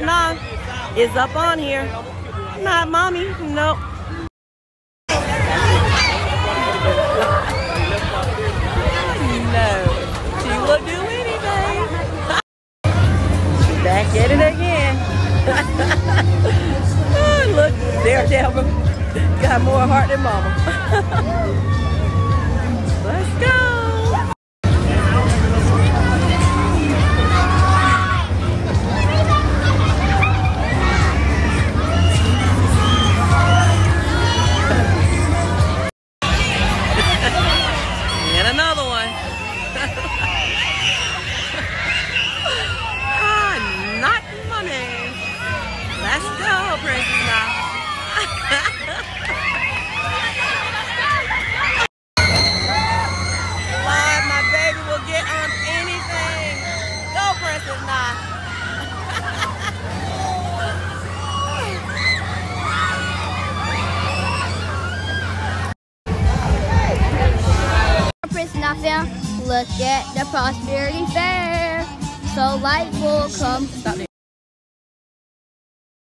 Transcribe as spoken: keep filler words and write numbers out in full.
Nah is up on here. Not mommy. Nope. No. She will do anything. Back at it again. Oh, look, Daredevil got more heart than mama. Let's go. And another one. Ah, not money. Let's go, Princess now. Live, my baby will get on anything. Go, Princess now. Princess Now, look at the Prosperity Fair. So life will come. Stop there.